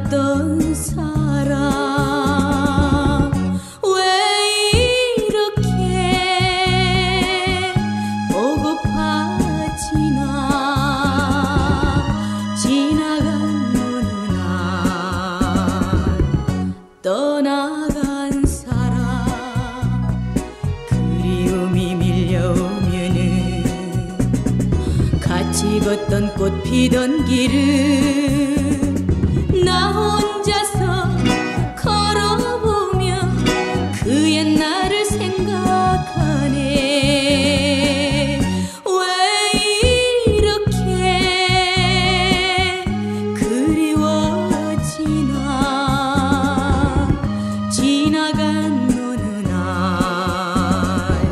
만났던 사람 왜 이렇게 보고파지나. 지나간 어느 날 떠나간 사람 그리움이 밀려오면은 같이 걷던 꽃 피던 길을 나 혼자서 걸어보며 그 옛날을 생각하네. 왜 이렇게 그리워지나. 지나간 어느 날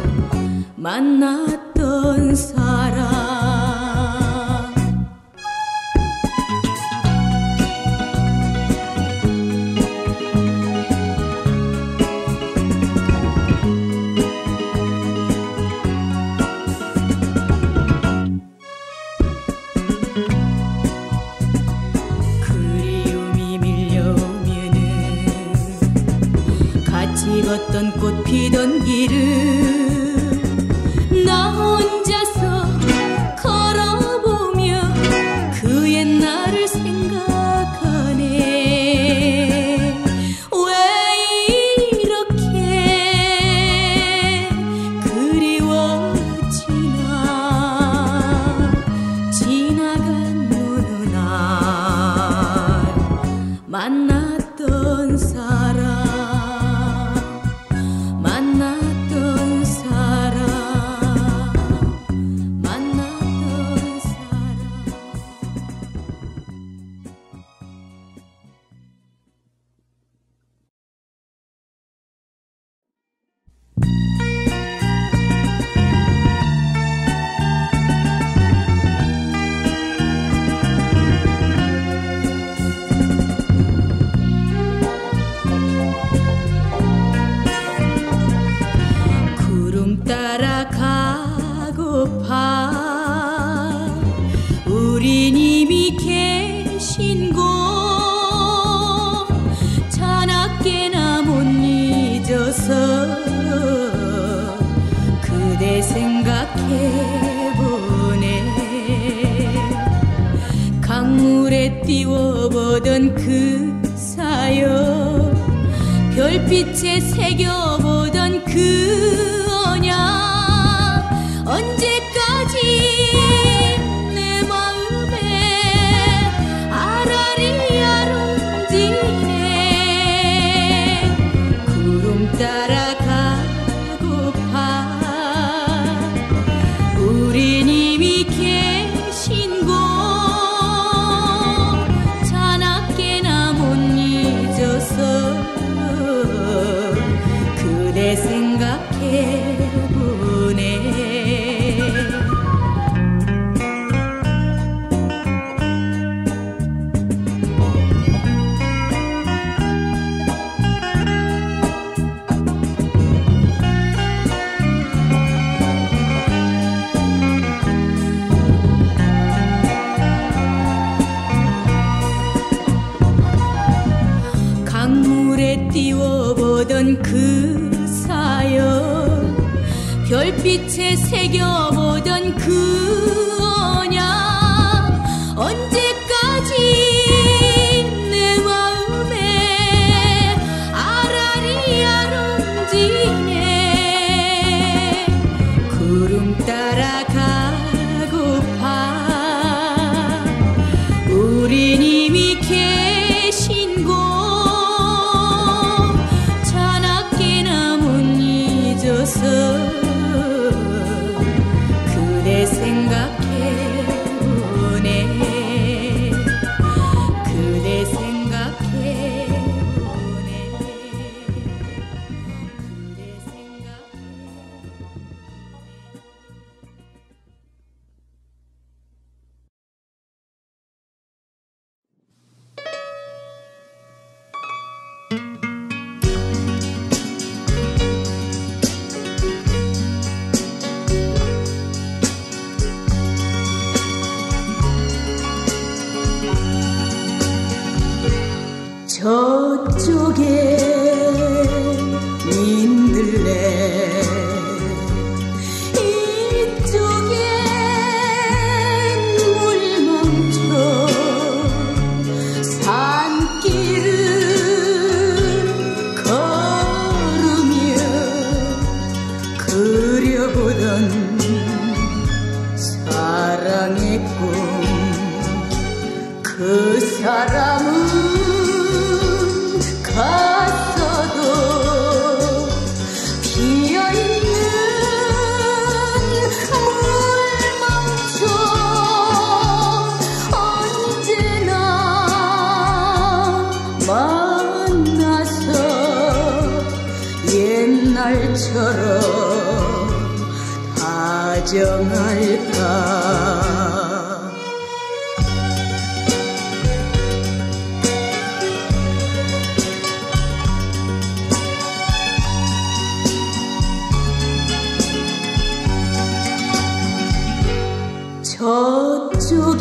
만났던 사람 걷던 꽃 피던 길을 나 혼자서 걸어보며 그 옛날을 생각하네. 왜 이렇게 그리워지나. 지나간 어느 날 만났던 사람 만났던 사람 만났던 사람. 따라가고파 우린 이미 계신 곳 자나깨나 못 잊어서 그대 생각해보네. 강물에 띄워보던 그 사연 별빛에 새겨보던 그 언약 언제까지 내 마음에 아라리 아름지네. 구름 따라가고파 우린 이미 계신 곳 자나깨나 못 잊어서 그대 생각해보네. 강물에 띄워보던 그 사연 별빛에 새겨보던 그 언약 언제까지 내 마음에 아라리 아름지네. 구름 따라가고파 우린 이미 계신 곳 그대 생각해보네. 저쪽에 민들레 이쪽엔 물망초 산길을 걸으며 그려보던 사랑의 꿈 그 사람은 갔어도 피어있는 물망초 언제나 만나서 옛날처럼 다정할까. 저쪽에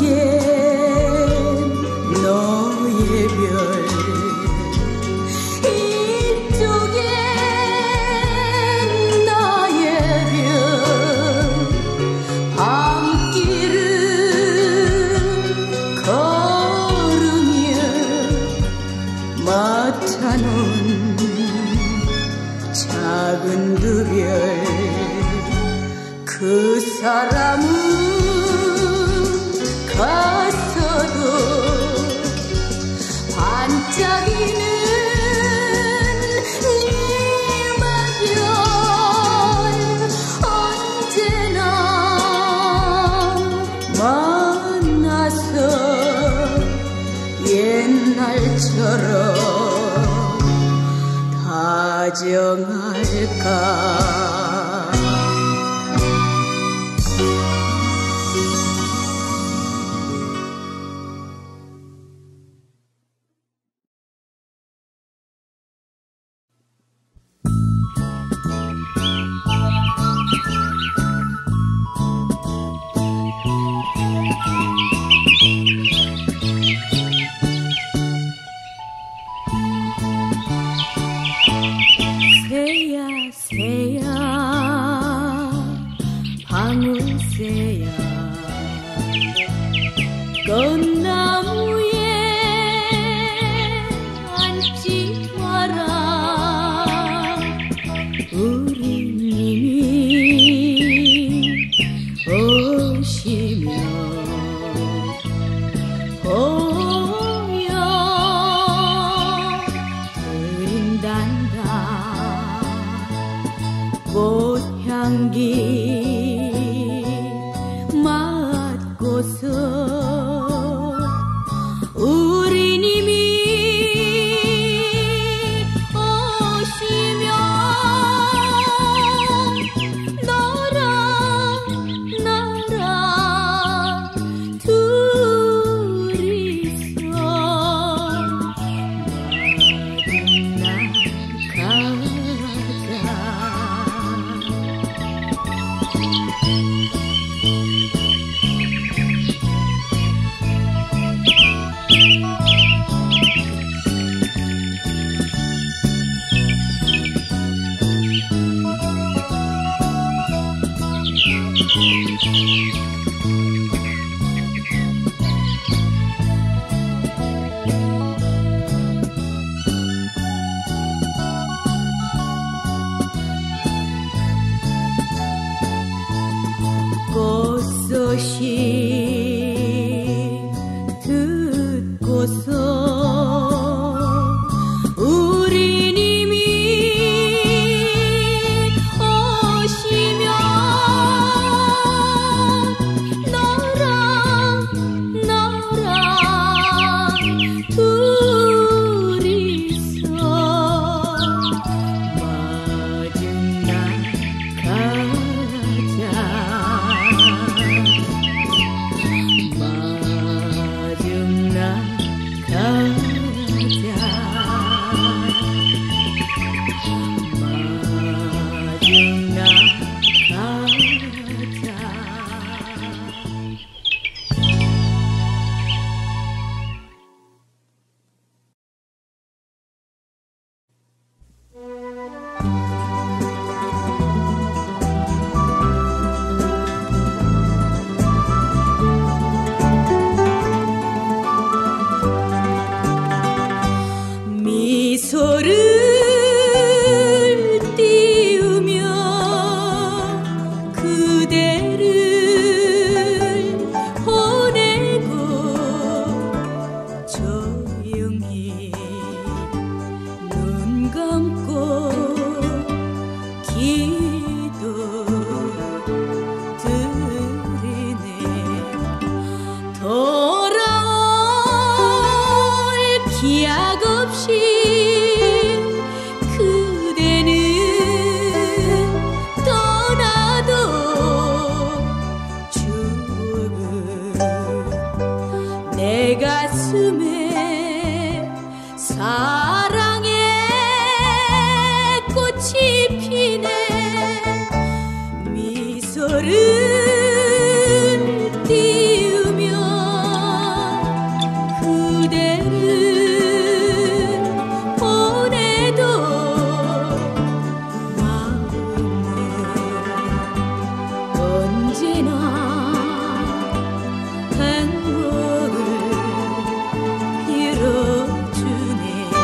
너의 별 이쪽에 나의 별 밤길을 걸으며 맡아놓은 작은 두 별 그 사람은 갔어도 반짝이는 일마별 언제나 만나서 옛날처럼 다정할까. 새야 방울새야 꽃나무에 앉지 마라. 우리 님이 오시면 보여 드린단다. 꽃향기 맡고서 우리 님이 오시면 너랑 나랑 둘이서 소식 듣고서 우리 님이 오시면 너랑 둘이서 마중 나가자. 마중 나가자. 조용히 눈 감고 기도 드리네. 돌아올 기약 없이 그대는 떠나도 추억은 내 가슴에 사랑의 꽃이 피네. 미소를 띄우며 그대를 보내도 마음은 언제나 행복을 빌어주네.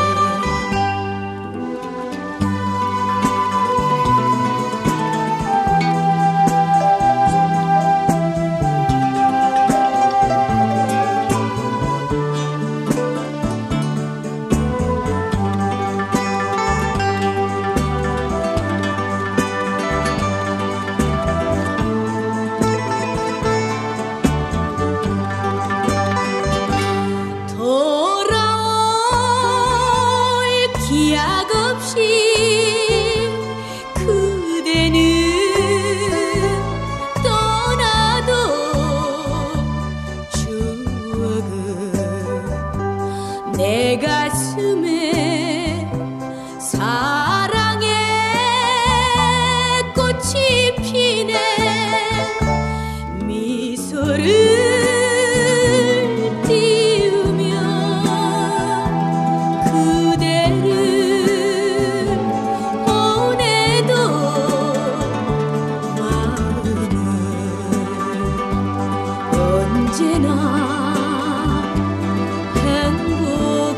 돌아올 기약 없이 그대는 떠나도 추억은 내 가슴에 사랑의 꽃이 피네. 미소를 띄우며 그대를 보내도 마음은 언제나 행복을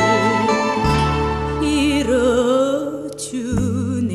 빌어주네.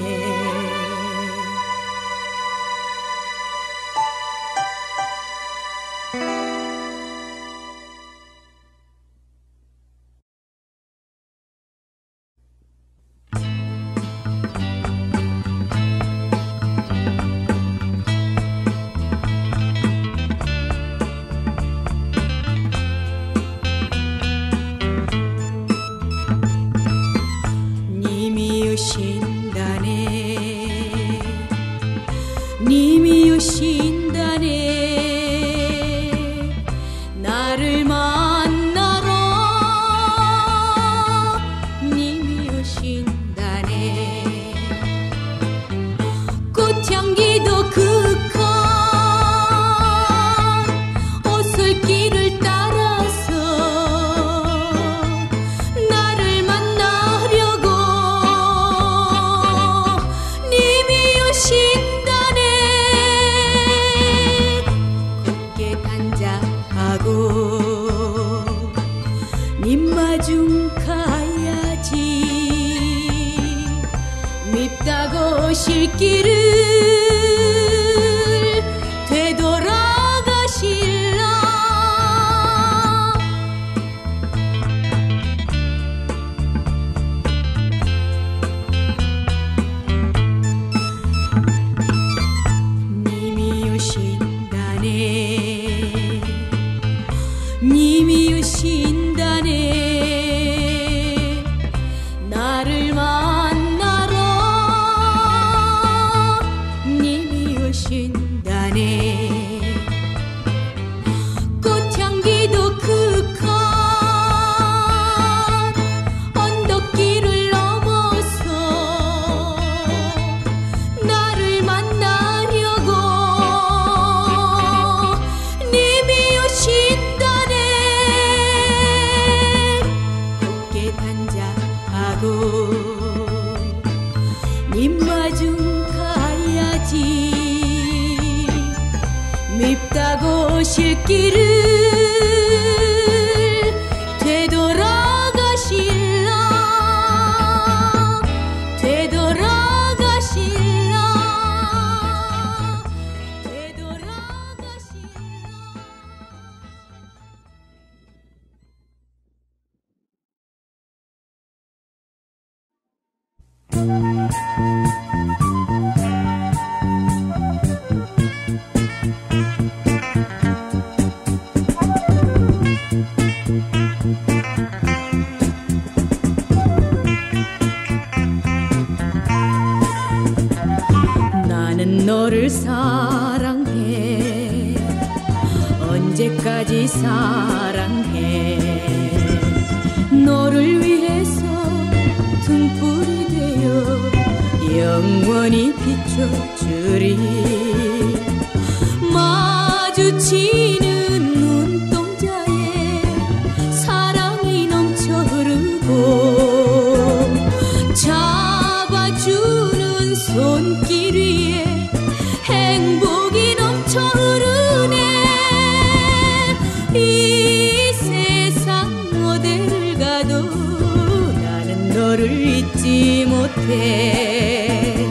님이 오신다네. 님이 오신다네. 나를 만나러 님이 오신다네. 꽃향기도 그윽한 오솔길을 따라서 나를 만나려고 님이 오신다네. 곱게 단장하고 님 마중 가야지. 밉다고 실길을 되돌아가실라. 님이 오신다네. 님이 오신다네. 나를 만나러 님이 오신다네. 꽃향기도 그윽한 언덕길을 넘어서 나를 만나려고 님이 오신다네. 곱게 단장하고 님 마중 가야지. 밉다고 실길을 비춰주리. 마주치는 눈동자에 사랑이 넘쳐 흐르고 잡아주는 손길 위에 행복이 넘쳐 흐르네. 이 세상 어디를 가도 나는 너를 잊지 못해.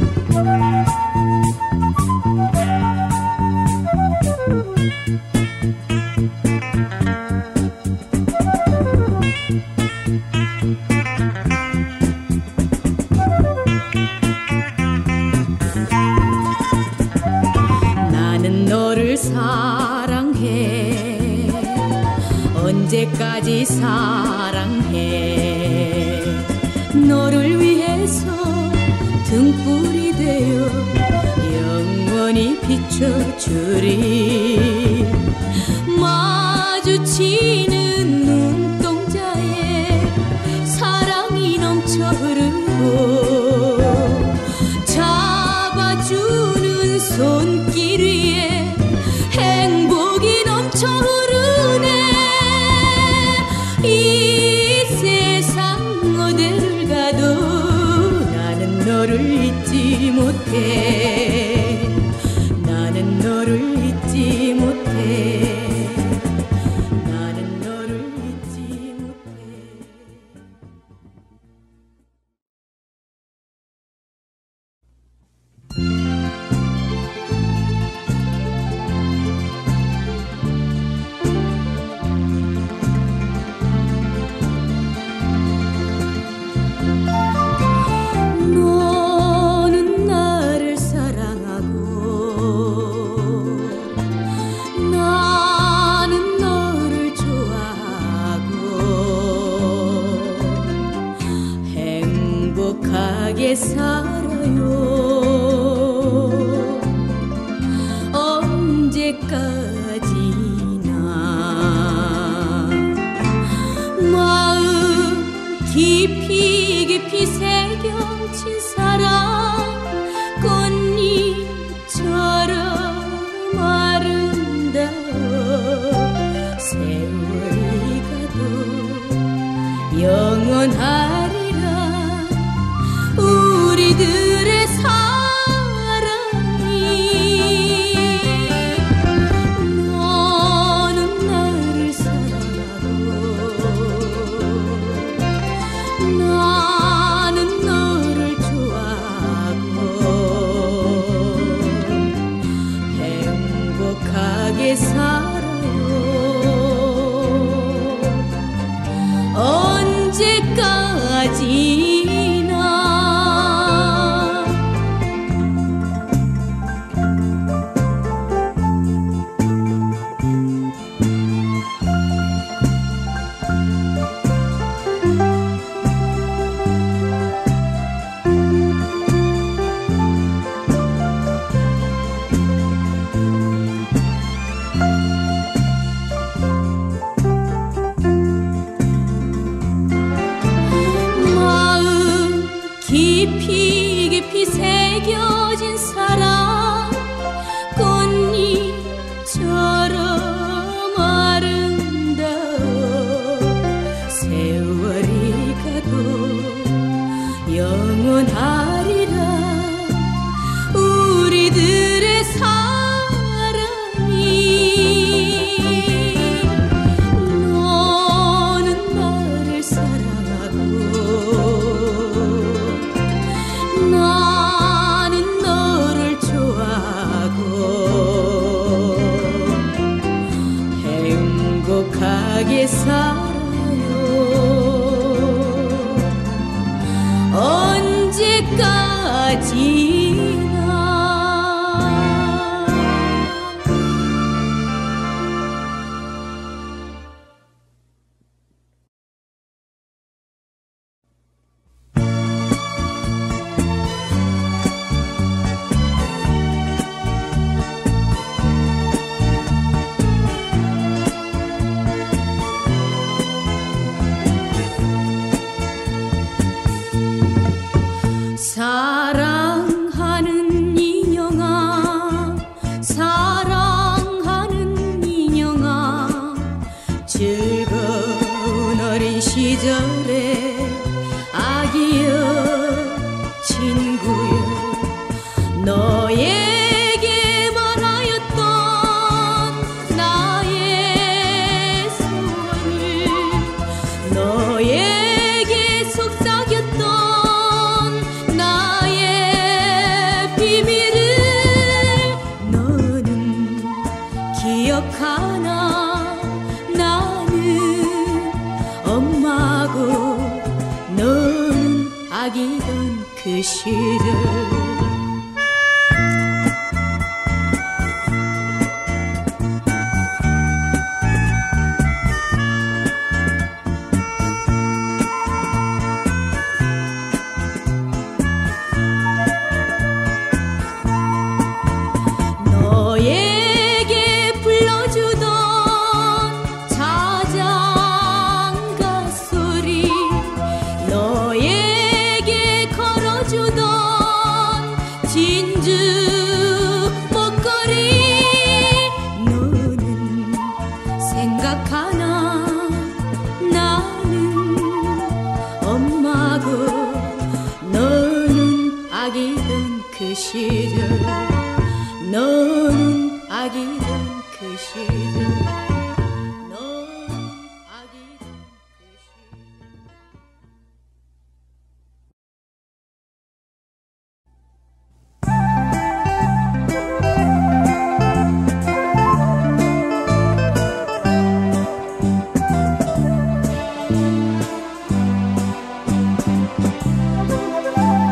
나는 너를 사랑해. 언제까지 사랑해. 너를 위해서 등불이 되어 영원히 비춰주리. 마주치는 눈동자에 사랑이 넘쳐 흐르고 잡아주는 손길 위에 행복이 넘쳐 흐르네. 이 세상 어디를 가도 나는 너를 잊지 못해. 나는 너를 잊지 못해. 나는 너를 잊지 못해. 너는 나를 사랑하고 나는 너를 좋아하고 행복하게 살아요. 언제까지나 마음 깊이 깊이 새겨진 사랑 꽃잎처럼 아름다워. 세월이 가도 영원하리라 우리들의 사랑이. 너는 나를 사랑하고 나는 너를 좋아하고 행복하게 살아요. 언제까지나 마음 깊이 깊이 새겨진 사랑 꽃잎처럼 아름다워. 세월이 가도 영원하리라 우리들의 사랑이. 너는 나를 사랑하고 나는 너를 좋아하고 행복하게 살아요. 언제까지나 시절에 아기여 친구여 너에게 말하였던 나의 소원을 너에게 속삭였던 나의 비밀을 너는 기억하나 나는 엄마고 너는 아기던 그 시절 너에게 불러주던 자장가 소리 너에게 걸어주던 진주 목걸이 너는 생각하나 나는 엄마고 너는 아기던 그 시절 너는 아기던 그 시절 너는 아기던 그 시절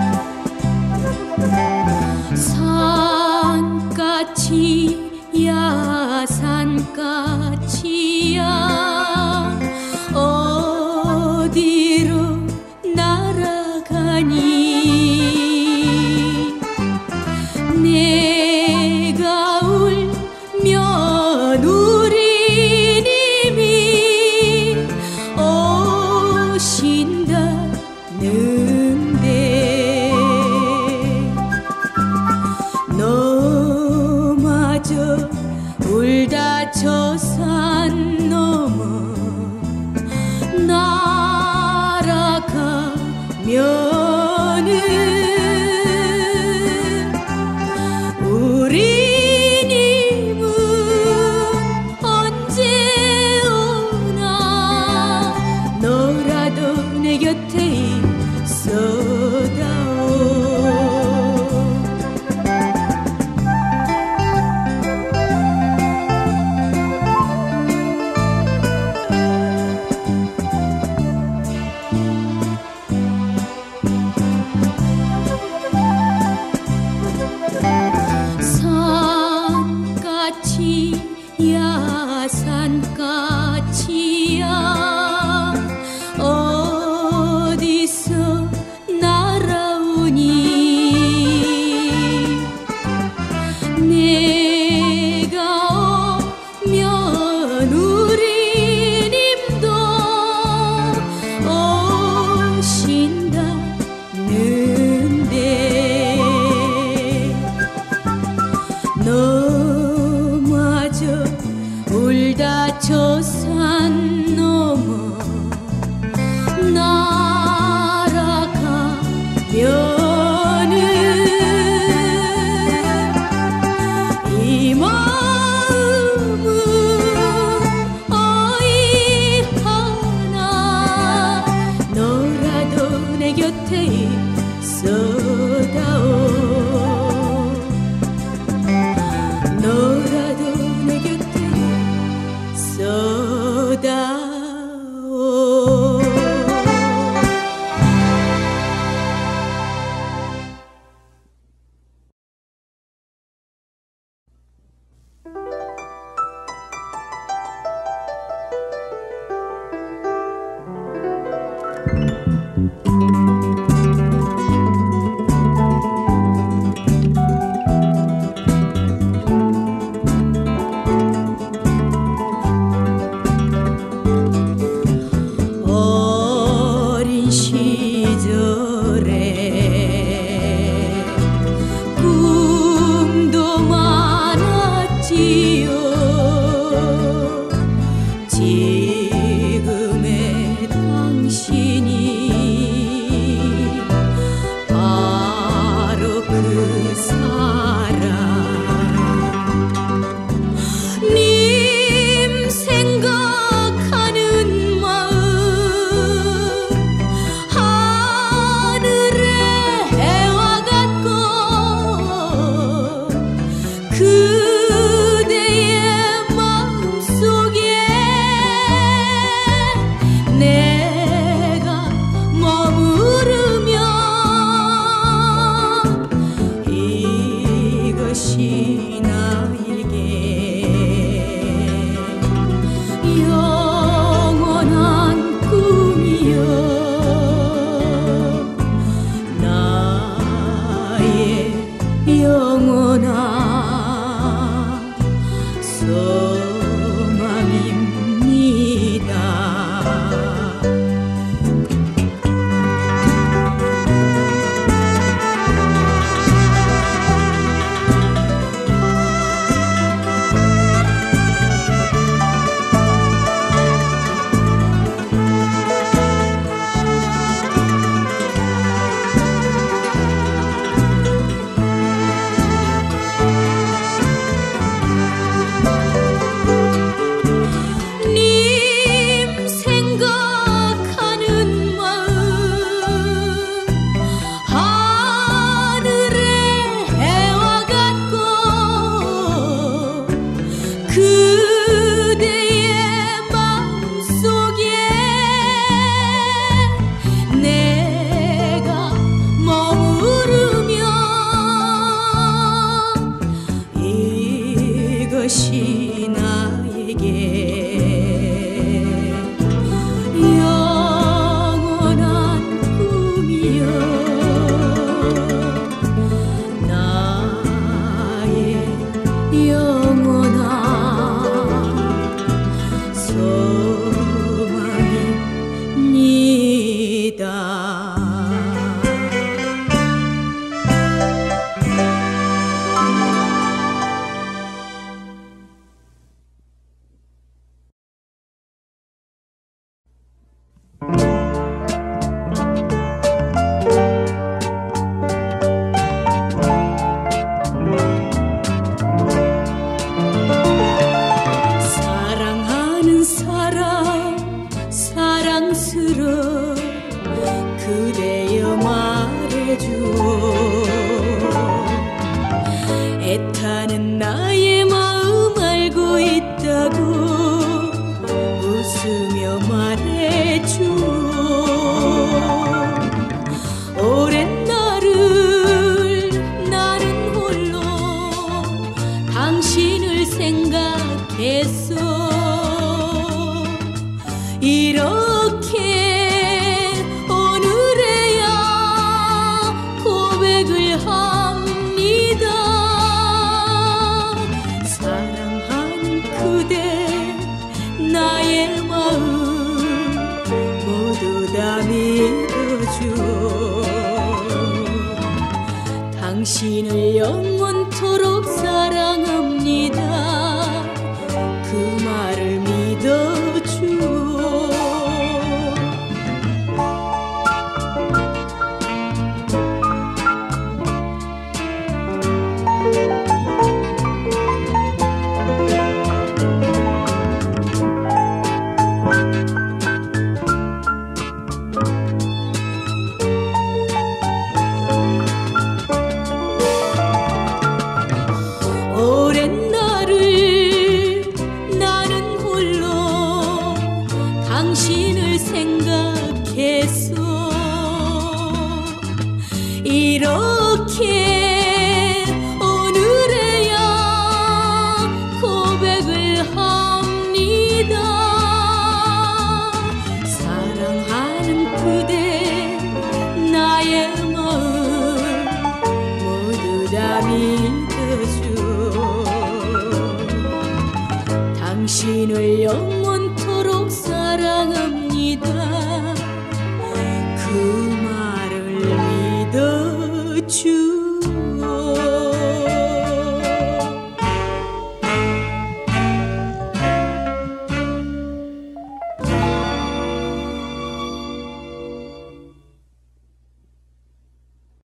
산같이 야 사랑하는 사람 사랑스러워 그대여 말해줘. 애타는 나의 마음 알고 있다고 웃으며 말해줘. 오랜 날을 나는 홀로 당신을 생각했어. 이렇게 오늘에야 고백을 합니다. 사랑하는 그대 나의 마음 모두 다 믿어줘. 당신을 영원토록 사랑합니다. 그 말을 믿어줘. 오랜 날을 나는 홀로 당신을 생각했어. 이렇게 오늘에야 고백을 합니다. 사랑하는 그대 나의 마음 모두 다 믿어줘. 당신을